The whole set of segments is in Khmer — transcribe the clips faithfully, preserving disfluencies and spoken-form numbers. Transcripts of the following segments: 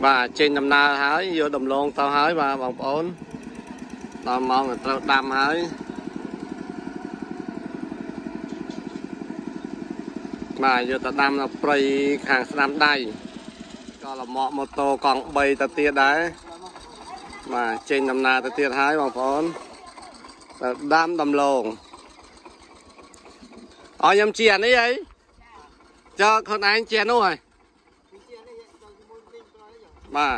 và trên đầm na hái vô đầm lông tao hái và bóng ổn tao mong là tao đam hái mà vô tao đam là prey hàng đam đây còn là mọ mô tô còn bay tao tiết đấy mà trên đầm na tao tiết hái bóng ổn đam đầm lông ở nhầm chèn đấy ấy cho con anh chèn đâu rồi mà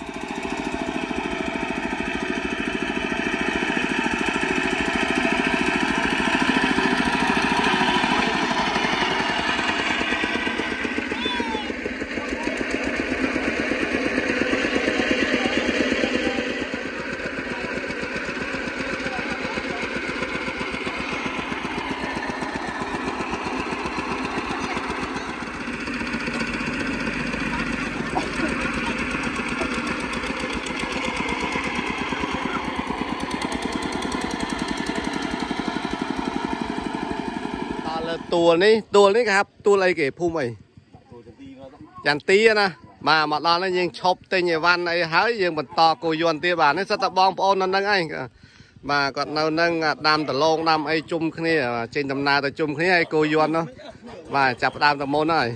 ตัวนี้ตัวนี้ครับตัวอะไรเก๋พุ่มไอ้จันตีนะมามาตอนนั้นยังชอบเตยวันไอ้หายยังบรรทอกุยวนตีบานนี่สตบองปอนนั่นนั่งไอ้มาก็นั่งนั่งดำตะลงดำไอ้จุ่มขึ้นนี่เจนดำนาตะจุ่มขึ้นไอ้กุยวนเนาะมาจับดำตะโมนหน่อย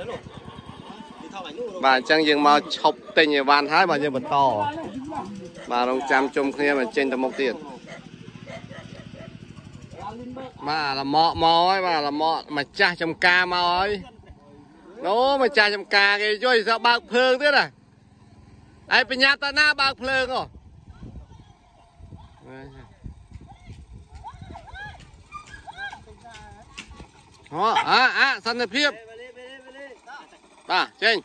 มาจังยังมาชอบเตยวันหายมายังบรรทอมาลงจำจุ่มขึ้นมาเจนตะโมกเตียนmà là mọ mọ ấy mà là mọ mà cha chầm ca mà ơi nó mà cha chầm ca cái chơi sao bạc phượng thế này ai bên nhà ta na bạc phượng rồi đó à à sân đẹp hiệp ta trên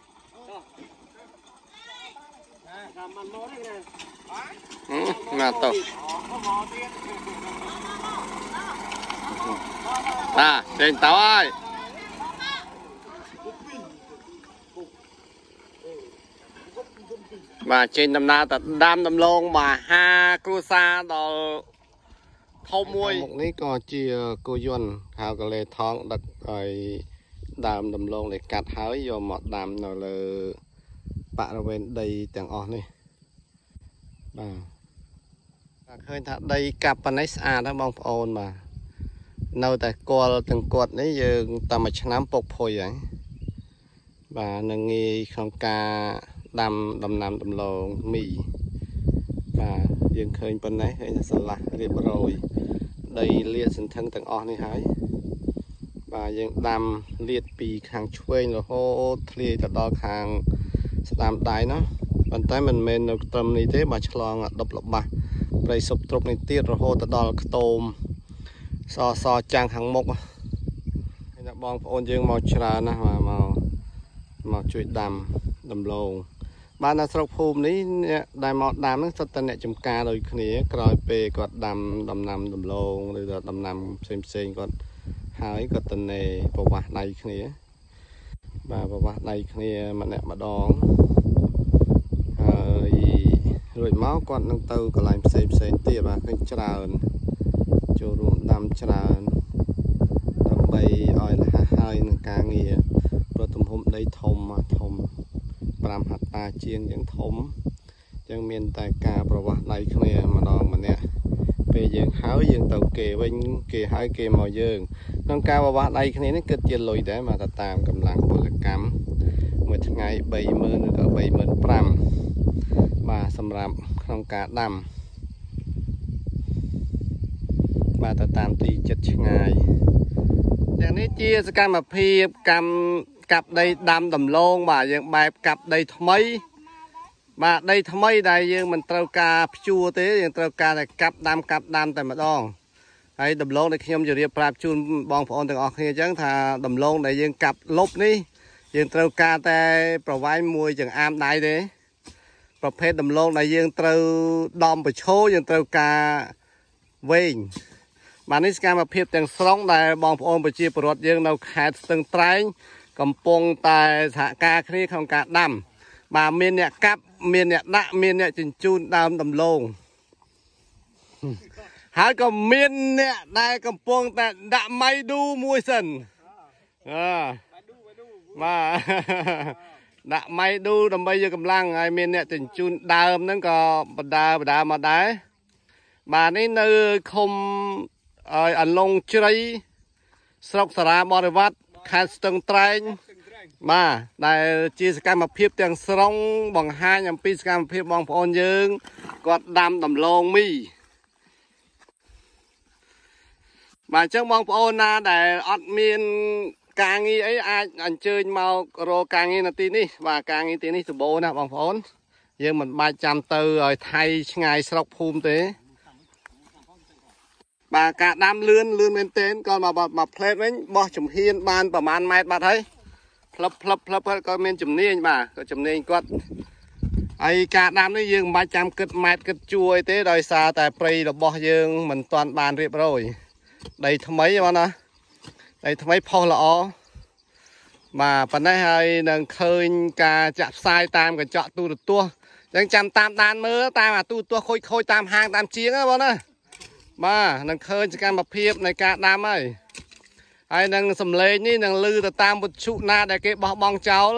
ừ, mà tổ à trên tàu ơi mà trên đầm na ta đam đầm lông mà ha cruza đò thâu muôi một ní có chia cô yuan hào cái lệ thong đặt rồi đam đầm lông để cắt hái vô một đam rồi là bạn ở bên đây tiếng on này bà khơi thật đây cặp panesa đó bông ôn mà nâu tại co từng cột đấy giờ tầm một năm bột phôi vậy và nâng nghi không ca đầm đầm nằm đầm lò mì và dương khơi bên đấy hay là sờ lạc riệp rồi đây liệt sinh thân từng on này hái và dương đầm liệt bì hàng chuối rồi hô liệt từ đó hàng làm đáy nó bàn tay mình men được tầm này thế mà chọn đập lộc bà đây sụp trục này tiết rồi hô từ đó là tôm so so trang hàng mốc là bong ôn dương màu trà nè mà màu màu chuối đầm đầm lồng ban là sọc phùm ní đại màu đầm nó rất tân nhẹ chấm ca rồi khi rồi về còn đầm đầm nằm đầm lồng rồi đầm nằm xem xem còn hai còn tân này bộ bạc này khi và bộ bạc này khi mà nè mà đón rồi máu còn năng tư còn làm xem xem tiệp và cái trà cho ruộng đầm trà đầm bay oi là hai nâng ca nghề rồi tụm hôm đây thom mà thom làm hạt ta chiên những thom chẳng miền tại ca bảo vật này không nè mà đòn mà nè về dương háo dương tàu kề bên kề hai kề màu dương nâng cao bảo vật này không nó kết chia lùi để mà ta tạm cầm lặng bộ là cắm một ngày bảy mươi ở bảy mươi pram và sầm rạp không cả đầm và ta tạm tì chật ngàyอย่างนี้เจี๊ยสกัดมาเพียบกำกับได้ดำดำลงมาอย่างแบบกับได้ทำไมมาได้ทำไมได้ยังมันตรากาชัวเต้ยังตรากาแต่กับดำกับดำแต่มาดองไอ้ดำลงในขยมจะเรียบปราบจูนบองพอนต่างออกเฮียจังถ้าดำลงได้ยังกับลบนี่ยังตรากาแต่ประไว้มวยจังอามได้เด้ประเภทดำลงได้ยังตรดอมไปโชยังตรากาเวงมาในสการมาเพียบแต่งสองได้บองพอนไปจีบรถยังเราขาดตึงไตรกำปงแต่สากาคนี้ของกาดำมาเมียนเนี่ยกับเมียนเนี่ยดะเมียนเนี่ยจินจูนดำดำลงหาก็เมียนเนี่ยได้กำปงแต่ดะไม่ดูมวยสันมาដាក់ម៉ៃឌូដើម្បីយកកម្លាំងហើយមានអ្នកជញ្ជូនដើមហ្នឹងក៏បដាបដាមកដែរបាទនេះនៅឃុំឲ្យអន្លង់ជ្រៃស្រុកសារាបរិវត្តខេត្តស្ទឹងត្រែងបាទដែលជាសកម្មភាពទាំងស្រុងបង្ហាញអំពីសកម្មភាពបងប្អូនយើងគាត់ដាំដំឡូងមីបាទអញ្ចឹងបងប្អូនណាដែលអត់មានការងារអីអាចអញ្ជើញមករកការងារនៅទីនេះបាទការងារទីនេះសម្បូរណាស់បងប្អូនយើងមិនបាច់ចាំទៅឲ្យថៃឆ្ងាយស្រុកភូមិទេបាទការដាំលឿនលឿនមែនទែនក៏មកមកផ្លេតវិញបោះចំហៀនបានប្រហែលម៉ែត្របាត់ហើយផ្លឹបផ្លឹបផ្លឹបក៏មានជំនាញបាទក៏ជំនាញគាត់ហើយការដាំនេះយើងមិនបាច់ចាំគិតម៉ែត្រគិតជួអីទេដោយសារតែព្រៃរបស់យើងមិនទាន់បានរៀបរយដីថ្មីបងណាដីថ្មីផុសល្អបាទប៉ុណ្ណេះហើយនឹងឃើញការចាក់ផ្សាយតាមកញ្ចក់ទូរទស្សន៍អញ្ចឹងចាំតាមដានមើលតាមអាទូរទស្សន៍ខូចខូចតាមហាងតាមជាងណាបងណាបាទនឹងឃើញសកម្មភាពនៃការដាំហើយហើយនឹងសំឡេងនេះនឹងឮទៅតាមវិទ្យុណាដែលគេបោះបង់ចោល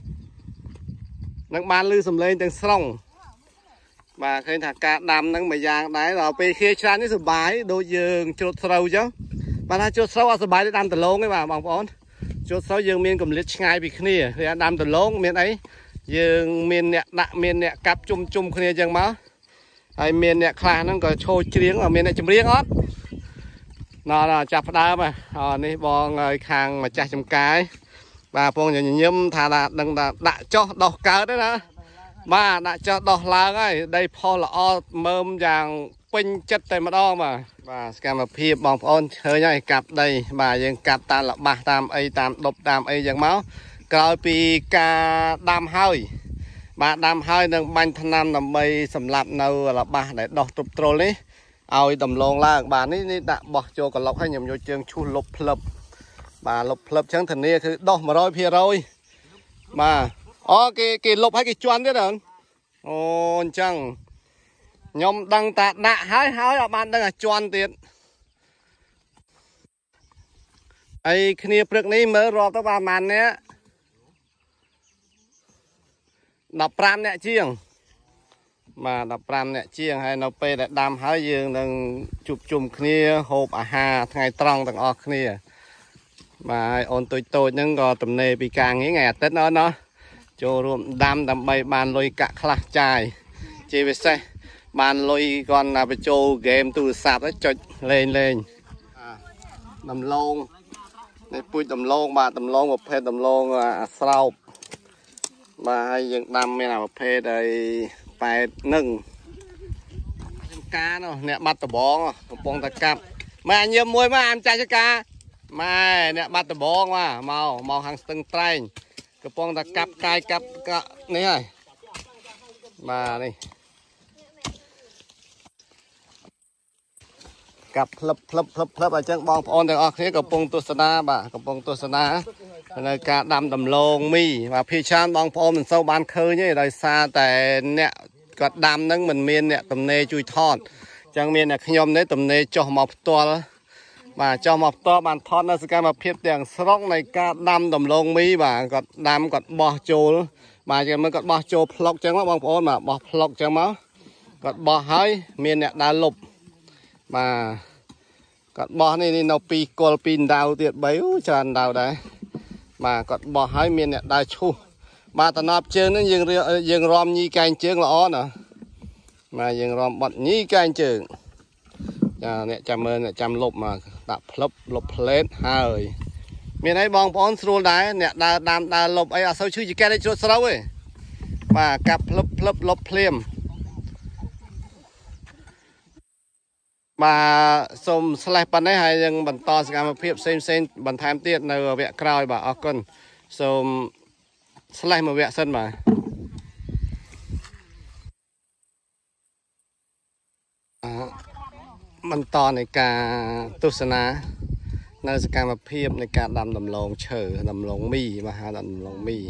នឹងបានឮសំឡេងទាំងស្រុងបាទឃើញថាការដាំហ្នឹងមួយយ៉ាងដែរដល់ពេលខៀច្រើននេះសុបាយដូចយើងជ្រត់ស្រូវចឹងបាទថាជ្រត់ស្រូវអត់សុបាយទេដាំដលងទេបាទបងប្អូនជ្រត់ស្រូវយើងមានកម្រិតឆ្ងាយពីគ្នាគេដាំដលងមានអីយើងមានអ្នកដាក់មានអ្នកកាប់ជុំជុំគ្នាចឹងមកហើយមានអ្នកខ្លះហ្នឹងក៏ឈោច្រៀងមានអ្នកចម្រៀងអត់ណ៎ចាប់ផ្ដើមហើយនេះបងឲ្យខាងម្ចាស់ចំការបាទពងញញឹមថាដឹងថាដាក់ចោះដោះកើតទេណាបាទដាក់ចោះដោះឡើងហើយដីផុសល្អមើមយ៉ាងពេញចិត្តតែម្ដងបាទបាទសកម្មភាពបងប្អូនឃើញហើយកាប់ដីបាទយើងកាប់តាមលបាសតាមអីតាមដប់តាមអីចឹងមកក្រោយពីការដាំហើយបាទដាំហើយនឹងបាញ់ថ្នាំដើម្បីសម្លាប់នៅលបាសដែលដោះទ្រុបទ្រុលនេះឲ្យដំឡងឡើងបាទនេះនេះដាក់បោះចូលក្លុកហើយខ្ញុំយកជើងឈូសលុបផ្លឹបបាទលុបផ្លឹបចឹងធានាគឺដោះmột trăm phần trămបាទអូគេគេលុបឲ្យគេជន់ទៀតអូនអូអញ្ចឹងខ្ញុំដឹងតែដាក់ហើយហើយអត់បានដឹងថាជន់ទៀតអីគ្នាព្រឹកនេះមើលរាប់ទៅប្រហែលអ្នកដប់ប្រាំអ្នកជាងបាទដប់ប្រាំអ្នកជាងហើយនៅពេលដែលដាំហើយយើងនឹងជួបជុំគ្នាហូបអាហារថ្ងៃត្រង់ទាំងអស់គ្នាបាទហើយអូនតូចតូចហ្នឹងក៏ទំនេរពីការងារថ្ងៃអាទិត្យអូនណាចូលរួមដាំដើម្បីបានលុយកាក់ខ្លះចាយជាពិសេសបានលុយគាត់ទៅចូលហ្គេមទូរស័ព្ទចុចលេងលេងដំឡូងនេះពូជដំឡូងបាទដំឡូងប្រភេទដំឡូងអាស្រោបបាទហើយយើងដាំមានអាប្រភេទអីប៉ែតនឹងចំការនោះអ្នកបាត់ដបងកំពុងតែកាប់ម៉ែញើមមួយមកអាមចាស់ចកាម៉ែអ្នកបាត់ដបងមកមកមកខាងស្ទឹងត្រែងកំពុងតែកាប់កាយកាប់នេះហើយបាទនេះកាប់ផ្លឹបផ្លឹបផ្លឹបផ្លឹបអញ្ចឹងបងប្អូនទាំងអស់គ្នាកំពុងទស្សនាបាទកំពុងទស្សនានៅការដាំដំឡូងមីបាទភាគច្រើនបងប្អូនមិនសូវបានឃើញទេដោយសារតែអ្នកគាត់ដាំហ្នឹងមិនមានអ្នកទំនេរជួយថតអញ្ចឹងមានតែខ្ញុំនេះទំនេរចុះមកផ្ទាល់បាទចុះមកផ្ទាល់បានថតនៅសកម្មភាពទាំងស្រុងនៃការដាំដំឡូងមីបាទគាត់ដាំគាត់បោះចូលបាទចឹងមើលគាត់បោះចូលផ្លុកចឹងមកបងប្អូនបាទបោះផ្លុកចឹងមកគាត់បោះហើយមានអ្នកដើរលុបបាទគាត់បោះនេះនេះនៅពីគល់ពីដៅទៀតបីអូច្រើនដៅដែរបាទគាត់បោះហើយមានអ្នកដើរឈូសបាទតំណប់ជើងនេះយើងយើងរំញីកែងជើងល្អណាស់បាទយើងរំបត់ញីកែងជើងចាអ្នកចាំមើលអ្នកចាំលុបមកដាក់ផ្លឹបលុបផ្លេតហើយមានអីបងប្អូនស្រួលដែរអ្នកដើរដាំដើរលុបអីអត់សូវឈឺចង្កេះទេជ្រុតស្រូវទេបាទកាប់ផ្លឹបផ្លឹបលុបភ្លាមបាទសូមស្លេះប៉ុណ្ណេះហើយយើងបន្តសកម្មភាពផ្សេងផ្សេងបន្ថែមទៀតនៅវគ្គក្រោយបាទអរគុណសូមស្លេះមួយវគ្គសិនបាទបន្តនៃការទស្សនានៅសកម្មភាពនៃការដាំដំឡូងឈើដំឡូងមីបាទហៅដំឡូងមី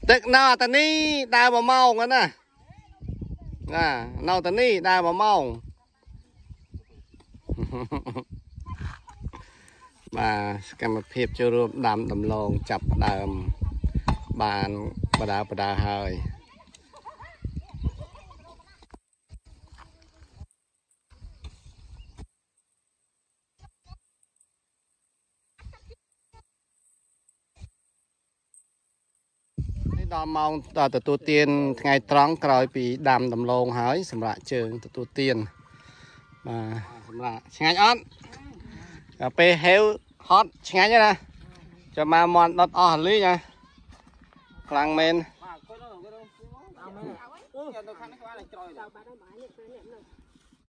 ตึกนอตอนนี้ได้บ่เมากันนะน่ะนอตอนนี้ได้บ่เมามาสกรรมเพียบจะรวบดำดำลงจับดำบานประดาประดาเฮยดอมมองต่อตัวเตียนไงตรังกลอยปีดำดำลงหายสำหรับเชิงตัวเตียนมาสำหรับช่างอ้อนไปเฮลฮอตช่างไงนะจะมามอนดอทออหรือไงกลางเมน